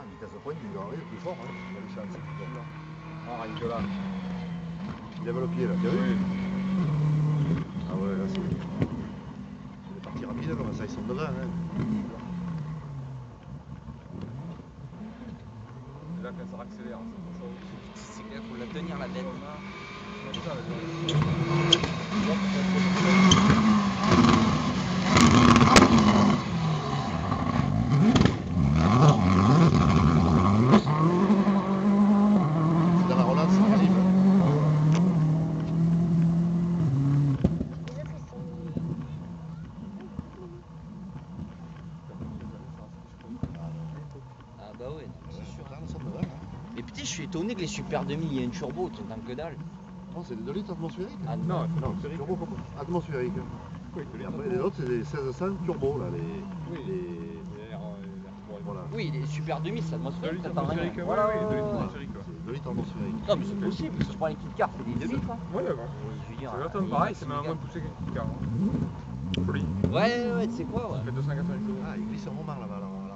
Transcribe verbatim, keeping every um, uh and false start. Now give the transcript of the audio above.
vitesse de pointe, il doit arriver plus fort, hein. Il a les chances. Ah, rien que là. Il lève le pied là, tu as vu? Oui. Ah ouais, là c'est. C'est des parties rapides, comme ça ils sont devant. Hein. C'est là quand ça accélère, c'est pour ça aussi. C'est clair, faut la tenir la bête. C'est ça, la Dans la relance, c'est possible. Ah bah ouais, non, c'est sûr. Là, ils sont devant, hein. Mais putain, je suis étonné que les Super deux mille, il y ait une turbo, tant que dalle. Non, c'est des deux litres atmosphériques. Ah non, Non, c'est turbo comme atmosphérique. oui, Et après, les autres, c'est des seize cents turbo, là, les... Oui. les... Voilà. Oui, les Super deux mille, c'est deux atmosphérique, litres t'attends rien. atmosphériques, oui, Voilà, oui, deux litres ouais, ouais. atmosphériques. quoi. C'est deux litres atmosphériques. Non, mais c'est possible, si tu prends les petites cartes, c'est des deux litres. Hein. Ouais, d'accord. Je veux dire, C'est euh, exactement les pareil, mecs, c'est ils même moins regardent. poussé qu'un car. Folie. Ouais, ouais, tu sais quoi, ouais. Ça fait deux cent quatre-vingts chevaux. Ah, il glisse un roman là-bas, alors.